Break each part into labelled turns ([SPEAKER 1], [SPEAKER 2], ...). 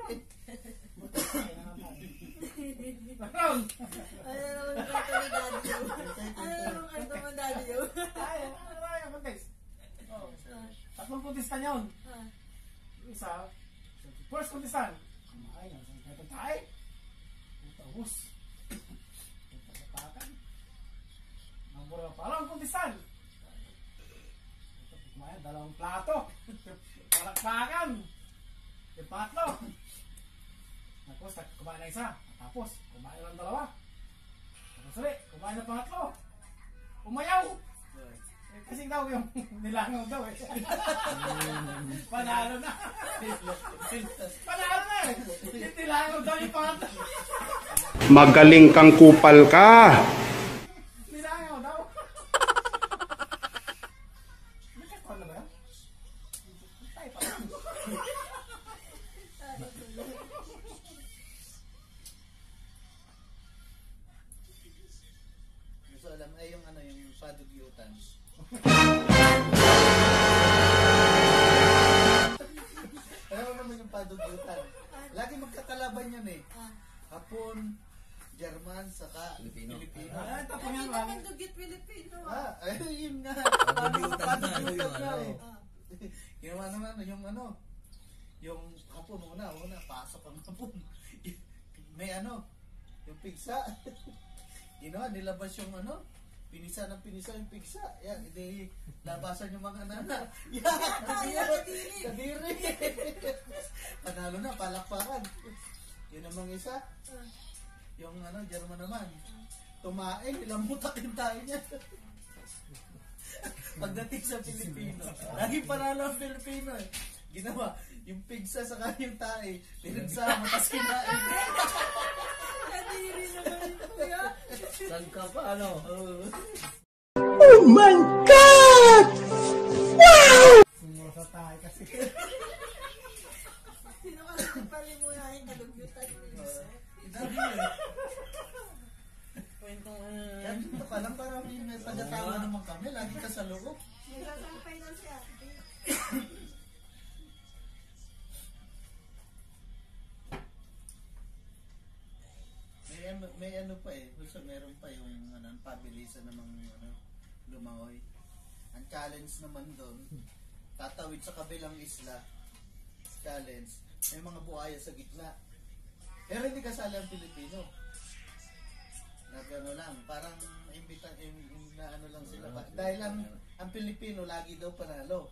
[SPEAKER 1] Ano naman daddy yun? Ay, ano ba yung context? Tatlong contestant yun. Isa, first contestant. Kumain ang sangkatang tayo. Ubus. Patakan. Ang parang contestant. Kumain, dalawang plato. Palakpakan. Yung patlo. Tapos, kumain na isa. Tapos, kumain lang dalawa. Tapos ulit, kumain na pangatlo. Umayaw. Kasi daw yung nilangaw daw eh. Panalo na. Panalo na eh. Yung nilangaw daw yung pangatlo.
[SPEAKER 2] Magaling kang kupal ka.
[SPEAKER 1] Nilangaw daw. Nagkakon na ba yan? Tayo pa lang.
[SPEAKER 3] Gusto alam ay yung ano yung padugyutan. Alam mo naman yung padugyutan. Lagi magkakalaban yan eh. Hapon, German, saka Filipino.
[SPEAKER 1] Ah, tapos
[SPEAKER 4] Hindi
[SPEAKER 1] yan.
[SPEAKER 4] naman dugyot Pilipino.
[SPEAKER 3] Yun nga.
[SPEAKER 5] Padugyutan na ano yung ano eh.
[SPEAKER 3] Ginawa naman yung ano, yung hapon una, pasok ang hapon. May ano, yung pigsa. Ginawa, nilabas yung ano, pinisa yung pigsa. Yan, hindi labasan yung mga nana. Yan, kadiri. Panalo na, palakpakan. Yun namang isa. Yung ano, German naman. Tumain, nilamutak yung tayo niya. Pagdating sa Pilipino, lagi panalo ang Pilipino eh. Ginawa, yung pigsa sa kanyang tae, pinagsama, tapos kinain.
[SPEAKER 4] Kadiri naman yung kuya.
[SPEAKER 5] Saan ka pa ano?
[SPEAKER 2] Oh my God!
[SPEAKER 1] Sumusa tayo kasi.
[SPEAKER 4] Sino ka lang palimunahin kadugyutan mo yun?
[SPEAKER 3] Idari eh. Yan, dito ka lang para may pagkatawa naman kami, lagi ka sa loob.
[SPEAKER 4] May sasampay na siya.
[SPEAKER 3] May ano pa eh, gusto meron pa yung ano, pabilisan namang ano, lumangoy. Ang challenge naman doon, tatawid sa kabilang isla. Challenge, may mga buhaya sa gitna. Pero hindi kasali ang Pilipino. Nagano lang, parang na ano lang sila. Dahil ang Pilipino lagi daw panalo.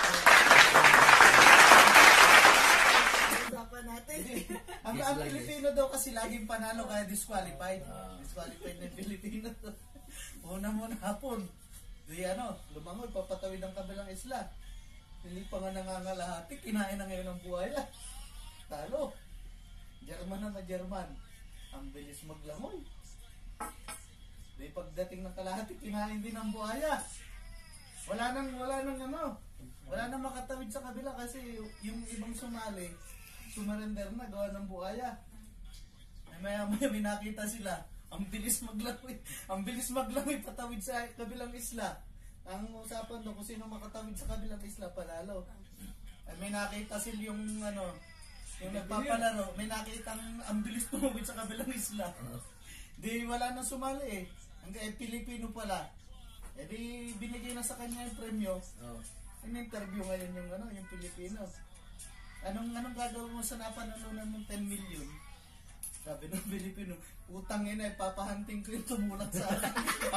[SPEAKER 4] Usapan natin.
[SPEAKER 3] ang Pilipino daw kasi laging panalo kaya disqualified. Disqualified ng Pilipino. Muna hapon. Di ano, lumangoy, papatawid ang kabilang isla. Hindi pa nga nangangalahati, kinain na ngayon ng buhaya. Talo. German na German. Ang bilis maglangoy. Di pagdating ng kalahati, kinain din ng buhaya. Wala nang ano. Wala nang makatawid sa kabila kasi yung ibang sumali, sumarender na, gawa ng buhaya. Maya may nakita sila. Ang bilis maglangoy patawid sa kabilang isla. Ang usapan doon kung sino makatawid sa kabilang isla, panalo. Ay, may nakita sila yung ano, yung nagpapalaro, may nakita ang bilis tumawid sa kabilang isla. Di wala nang sumali eh. Hanggang Pilipino pala. Eh di binigay na sa kanya yung premyo. In-interview ngayon yung ano, yung Pilipino. Anong gagawin mo sa napanalunan mong 10 million? Sabi ng Pilipino, utang yun eh, papahanting ko yung tumulak sa akin.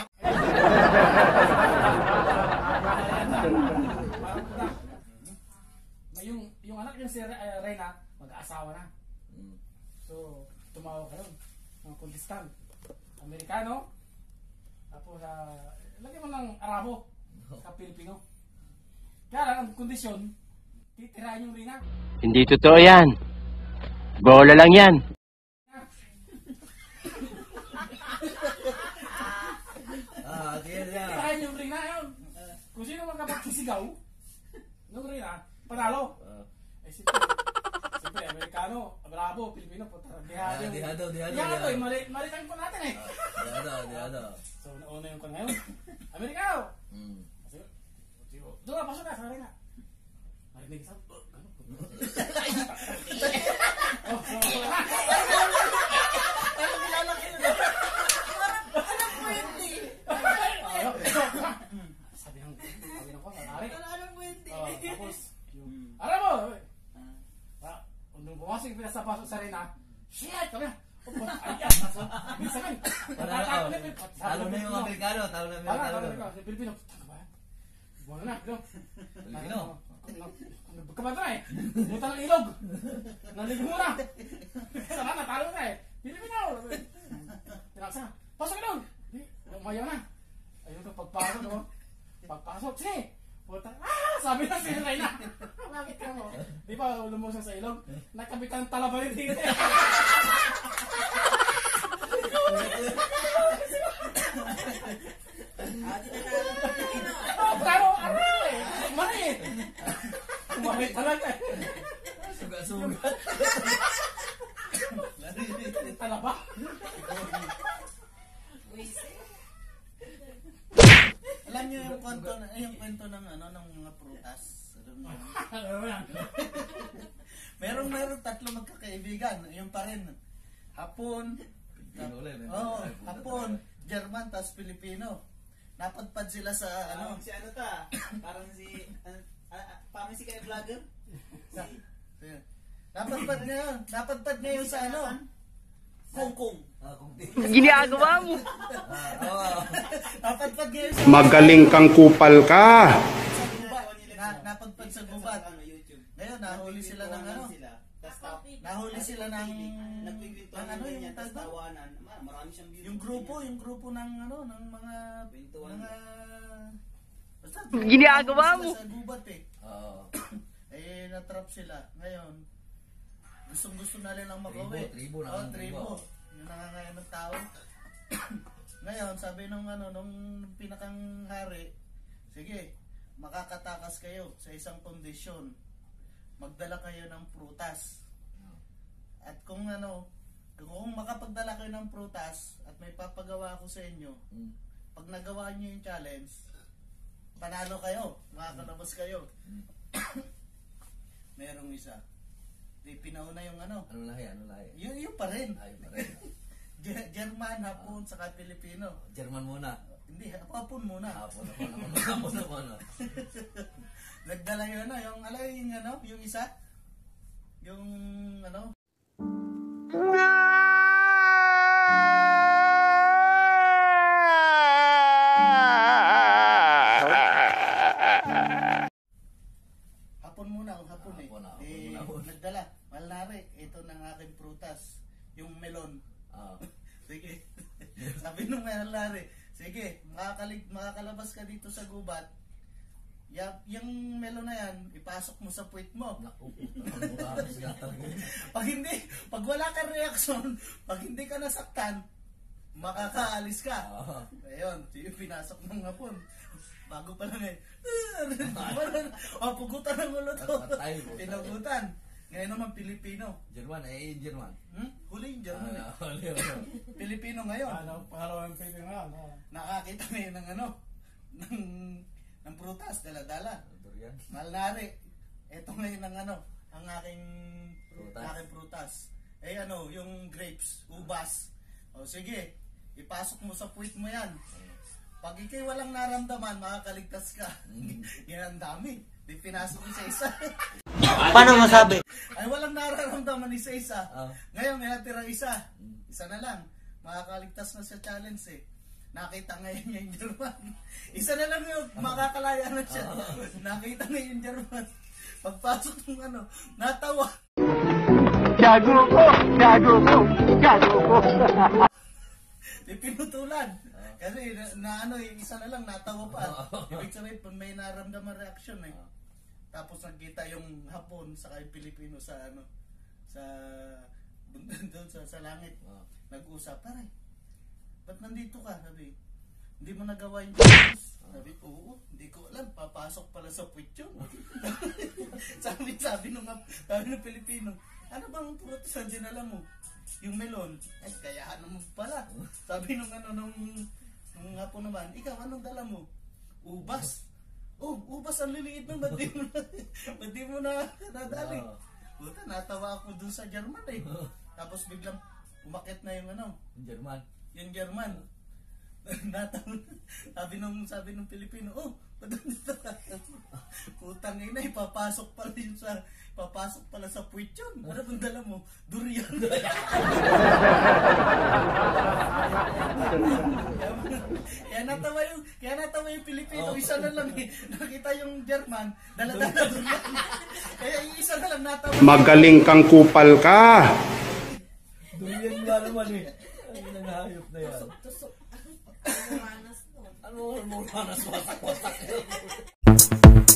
[SPEAKER 1] Yung anak niya si Reyna, mag-aasawa na. So, tumawag ka yun. Mga contestant. Amerikano. Tapos, lagyan mo ng Arabo sa Pilipino. Kaya lang, ang kondisyon, titirahin yung Reyna.
[SPEAKER 6] Hindi totoo yan. Bola lang yan.
[SPEAKER 1] Titirahin yung Reyna yun. Kung sino magkapagkisigaw, yung Reyna, panalo. Siyempre, Amerikano, Bravo, Pilipino, dihado. Dihado, maritang po natin eh.
[SPEAKER 5] Dihado.
[SPEAKER 1] So, nauna yung ka ngayon. Amerikano! Doon, pasok na, sa Reyna. Marinig sa... pasok yung pinasapasok sa Reyna. Shit! Kami na. Ayan! Minsan kami.
[SPEAKER 5] Talo na yung Amerikano. Talo na yung Amerikano.
[SPEAKER 1] Sa Pilipino. Buwan na.
[SPEAKER 5] Pilipino.
[SPEAKER 1] Nagkabata na eh. Buta ng ilog. Naligo mo na. Sama na, talo na eh. Pilipino. Tinaksa. Pasok ka doon. Umayaw na. Ayun ka pagpasok mo. Pagpasok. Sige. Puta. Sabi na si Reyna. Bakit ka mo? Di ba lumusang sa ilog? Nakabit ang talaba rin dito. Pero aray! Mari! Mari talaga eh.
[SPEAKER 5] Sugat-sugat.
[SPEAKER 1] Talaba.
[SPEAKER 3] Alam niyo yung kwento ng ano ng mga prutas. Alam niyo? Meron tatlo magkakaibigan, yung pa rin. Hapon, Hapon, German, tas Pilipino. Napadpad sila sa ano.
[SPEAKER 7] Si ano ta? Parang si paano si kay vlogger?
[SPEAKER 3] Napadpad niya yung sa ano.
[SPEAKER 7] Kongkong.
[SPEAKER 6] Ginagawa mo.
[SPEAKER 3] Napadpad niya yung sa
[SPEAKER 2] Magaling kang kupal ka.
[SPEAKER 3] napadpad sa gubat.
[SPEAKER 7] YouTube.
[SPEAKER 3] Ngayon nahuli sila ng ano. Nahuli sila ng
[SPEAKER 7] Nagkwikwentuhan
[SPEAKER 3] ano yung
[SPEAKER 7] niya, tapos
[SPEAKER 3] tawag?
[SPEAKER 7] tawanan. Marami siyang views.
[SPEAKER 3] Yung grupo ng ano ng mga basta
[SPEAKER 6] Ginagawa mo.
[SPEAKER 3] sa gubat eh.
[SPEAKER 5] Oo.
[SPEAKER 3] Eh natrap sila. Ngayon gusto na nilang makauwi.
[SPEAKER 5] Tribo na
[SPEAKER 3] Oh,
[SPEAKER 5] ang
[SPEAKER 3] tribo. Yung nangangayon ng tao. Ngayon sabi nung pinakang hari, sige, makakatakas kayo sa isang kondisyon. Magdala kayo ng prutas. At kung makapagdala kayo ng prutas at may papagawa ako sa inyo, pag nagawa niyo yung challenge, panalo kayo, makakalabas kayo. Merong isa. Di pinauna yung ano.
[SPEAKER 5] Ano lahi?
[SPEAKER 3] Yung pa rin.
[SPEAKER 5] Ayun pa rin.
[SPEAKER 3] Hapon, Hapon, saka Pilipino.
[SPEAKER 5] German muna.
[SPEAKER 3] Hindi, Hapon muna.
[SPEAKER 5] Hapon naman.
[SPEAKER 3] Nagdala yun yung isa. Yung ano. Hapon muna. Nagdala. Malnari, ito ng aking prutas. Yung melon. Sige. Sabi nung Malnari, sige, makakalabas ka dito sa gubat. Yung melon na yan, ipasok mo sa puwit mo. Pag wala kang reaksyon, pag hindi ka nasaktan, makakaalis ka. Ayun, yung pinasok ng Hapon. Bago pa lang eh. Pugutan ng ulo to. Pinagutan. Ngayon naman Pilipino.
[SPEAKER 5] German.
[SPEAKER 3] Huli yung German eh. Pilipino ngayon.
[SPEAKER 1] Pangalawang Pilipino nga.
[SPEAKER 3] Nakakita ngayon ng prutas, dala-dala.
[SPEAKER 5] Durian.
[SPEAKER 3] Malnari. Ito ngayon ang aking prutas. Yung grapes, ubas. O sige, ipasok mo sa puwit mo yan. Pag ikay walang naramdaman, makakaligtas ka. Yan ang dami. Di pinasok mo sa isa.
[SPEAKER 7] Paano masabi?
[SPEAKER 3] Ay walang nararamdaman isa-isa. Ngayon may natira isa. Isa na lang. Makakaligtas na sa challenge eh. Nakita ngayon niya yung German. Isa na lang yun. Makakalaya na siya. Nakita ngayon yung German. Pagpasok ng natawa.
[SPEAKER 6] Gago ko.
[SPEAKER 3] Di pinutulan. Kasi yung isa na lang natawa pa. Ibig sabihin may naramdaman reaction eh. Tapos nagkita yung Hapon sa Pilipino sa doon sa langit. Nag-usap, pare. Ba't nandito ka? Sabi, hindi mo nagawa yung challenge? Sabi, oo, hindi ko alam. Papasok pala sa puwit yun. sabi nung Pilipino, ano bang prutas na dinala mo? Yung melon. Ay, kaya mo pala. Sabi nung Hapon naman, ikaw, anong dala mo? Ubas. Oh, ubas ang liliit nun. Ba't di mo na nadali? Buta, natawa ako dun sa German eh. Tapos biglang umakit na yung
[SPEAKER 5] German.
[SPEAKER 3] Yung German. sabi nung Pilipino, oh, ba't nandito ka? Putang ina, papasok pala sa puwit yun. Ano bang dala mo? Durian. Kaya natawa yung Pilipino, isa na lang eh. Nakita yung German, dala-dala durian. Kaya yung isa na lang natawa.
[SPEAKER 2] Magaling kang kupal ka.
[SPEAKER 5] Durian nga naman eh. Ang nanghayop na yan.
[SPEAKER 4] Tusok. Ano manas nun?
[SPEAKER 5] Ano mo manas wasak-wasak yun?